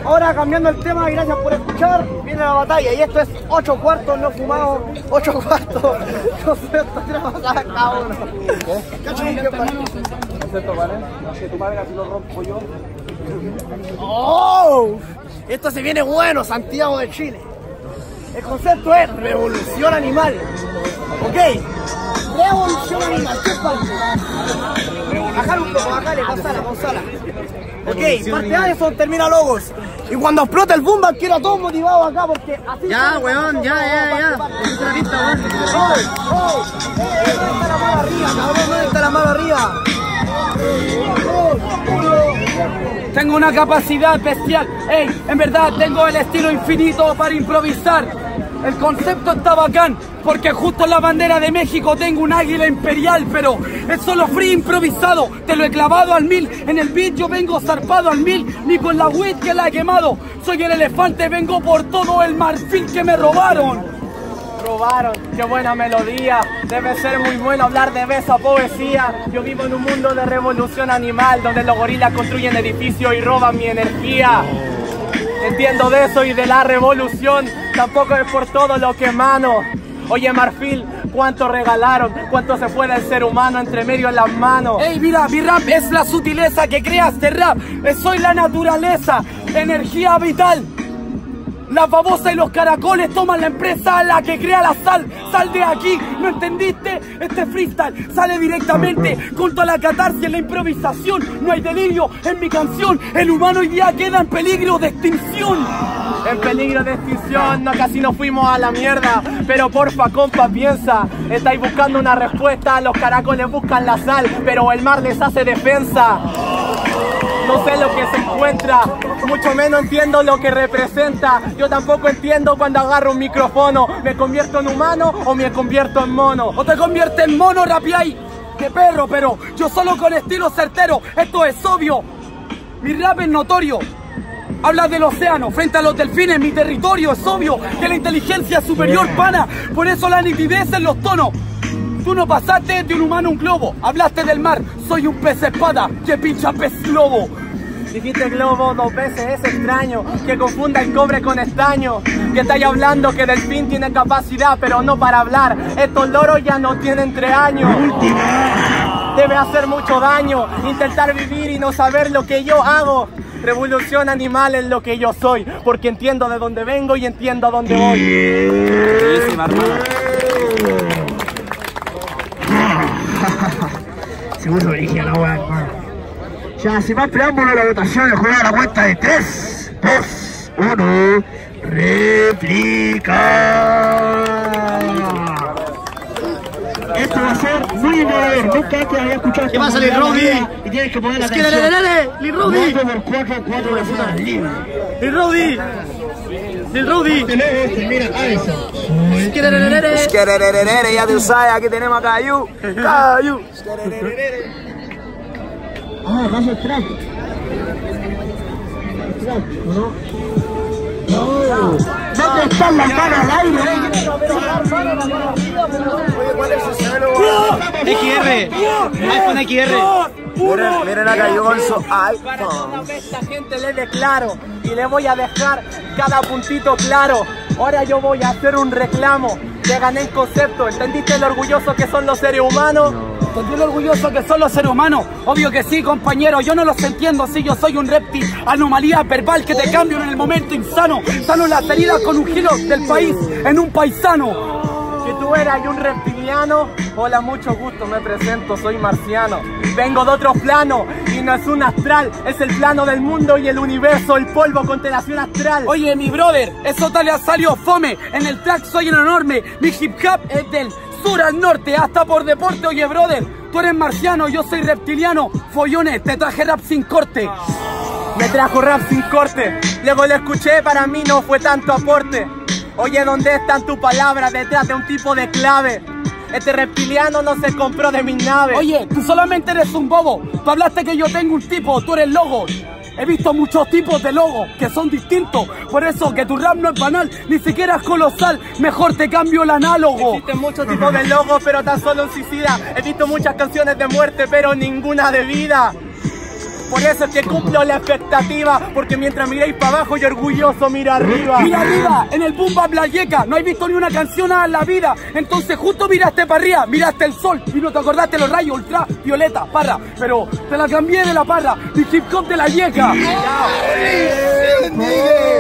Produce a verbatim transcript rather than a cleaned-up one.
ahora cambiando el tema, gracias por escuchar, viene la batalla y esto es ocho cuartos no fumados, ocho cuartos, no sé, esto es una pasada cada uno. ¿Qué? ¿Cachai? ¿Qué pasa? Concepto, ¿vale? Que tu madre así lo rompo yo. ¡Oh! Esto se viene bueno, Santiago de Chile. El concepto es revolución animal. ¿Ok? Revolución animal, ¿qué parte? Bajar un poco, bajarle, pasala, pasala. Ok, parte A son terminólogos. Y cuando explota el boom, quiero a todos motivados acá porque así. Ya, weón, ya, ya, ya. ¡Oh! ¡Oh! ¡Eh, ¿dónde está la mano arriba, cabrón? ¿Dónde está la mano arriba? Tengo una capacidad bestial. Ey, en verdad tengo el estilo infinito para improvisar. El concepto está bacán, porque justo en la bandera de México tengo un águila imperial, pero es solo free improvisado. Te lo he clavado al mil, en el beat yo vengo zarpado al mil, ni con la weed que la he quemado. Soy el elefante, vengo por todo el marfil que me robaron. Robaron, qué buena melodía. Debe ser muy bueno hablar de esa poesía. Yo vivo en un mundo de revolución animal, donde los gorilas construyen edificios y roban mi energía. Entiendo de eso y de la revolución, tampoco es por todo lo que emano. Oye Marfil, ¿cuánto regalaron? ¿Cuánto se fue del ser humano entre medio en las manos? Ey, mira, mi rap es la sutileza que crea este rap. Soy la naturaleza, energía vital. Las babosas y los caracoles toman la empresa a la que crea la sal. Sal de aquí, ¿no entendiste? Este freestyle sale directamente con toda la catarsis, la improvisación. No hay delirio en mi canción. El humano hoy día queda en peligro de extinción. En peligro de extinción, no, casi nos fuimos a la mierda. Pero porfa, compa, piensa. Estáis buscando una respuesta, los caracoles buscan la sal, pero el mar les hace defensa. No sé lo que se encuentra, mucho menos entiendo lo que representa. Yo tampoco entiendo cuando agarro un micrófono. ¿Me convierto en humano o me convierto en mono? O te conviertes en mono, rapiay. ¡Qué perro! Pero yo solo con estilo certero, esto es obvio. Mi rap es notorio. Hablas del océano frente a los delfines, mi territorio. Es obvio que la inteligencia es superior, pana. Por eso la nitidez en los tonos. Tú no pasaste de un humano a un globo. Hablaste del mar, soy un pez espada que pincha pez globo. Dijiste globo dos veces, es extraño que confunda el cobre con estaño. Que estáis hablando que delfín tiene capacidad, pero no para hablar. Estos loros ya no tienen tres años. Debe hacer mucho daño intentar vivir y no saber lo que yo hago. Revolución animal es lo que yo soy, porque entiendo de dónde vengo y entiendo a dónde voy. Buenísima, hermano. Seguro origen la weá, hermano. Ya, sin más preámbulo, la votación, el juego a la cuenta de tres, dos, uno. ¡Réplica! Esto va a ser muy innovador, nunca antes había escuchado. ¿Qué pasa, Lil Rowdy? Y tienes que poner la Es que dale, dale, dale, Lil Rowdy. cuatro por cuatro, cuatro personas libres. Lil Rowdy. Lil Rowdy. Termina Addison. Es que dale, dale, dale. Esquerererere, ya tú sabes, aquí tenemos a Cayu. Cayu. Ah, pasa el trap. Trap, ¿no? No. ¿Dónde están las manos al aire? X R. iPhone X R. Miren, miren a Cayu con su iPhone. A esta gente le declaro y le voy a dejar cada puntito claro. Ahora yo voy a hacer un reclamo. Te gané el concepto. ¿Entendiste lo orgulloso que son los seres humanos? ¿Entendí lo orgulloso que son los seres humanos? Obvio que sí, compañero, yo no los entiendo. Si yo soy un reptil, anomalía verbal que te cambio en el momento insano. Sano las heridas con un giro del país en un paisano. Si tú eras un reptiliano, hola, mucho gusto, me presento, soy marciano. Vengo de otro plano y no es un astral, es el plano del mundo y el universo, el polvo, constelación astral. Oye, mi brother, eso tal le salió fome. En el track soy un enorme, mi hip hop es del sur al norte, hasta por deporte. Oye, brother, tú eres marciano, yo soy reptiliano. Follones, te traje rap sin corte. Me trajo rap sin corte, luego lo escuché, para mí no fue tanto aporte. Oye, ¿dónde están tus palabras detrás de un tipo de clave? Este reptiliano no se compró de mi nave. Oye, tú solamente eres un bobo. Tú hablaste que yo tengo un tipo, tú eres logo. He visto muchos tipos de logo que son distintos. Por eso que tu rap no es banal, ni siquiera es colosal. Mejor te cambio el análogo. Existen muchos tipos de logos, pero tan solo un suicida. He visto muchas canciones de muerte, pero ninguna de vida. Por eso es que cumplo la expectativa, porque mientras miráis para abajo yo orgulloso miro arriba. Mira arriba, en el boom bap la yeca, no has visto ni una canción en la vida. Entonces justo miraste para arriba, miraste el sol y no te acordaste los rayos ultra, violeta, parra. Pero te la cambié de la parra, mi hip hop de la yeca. ¡Holy shit, nigga!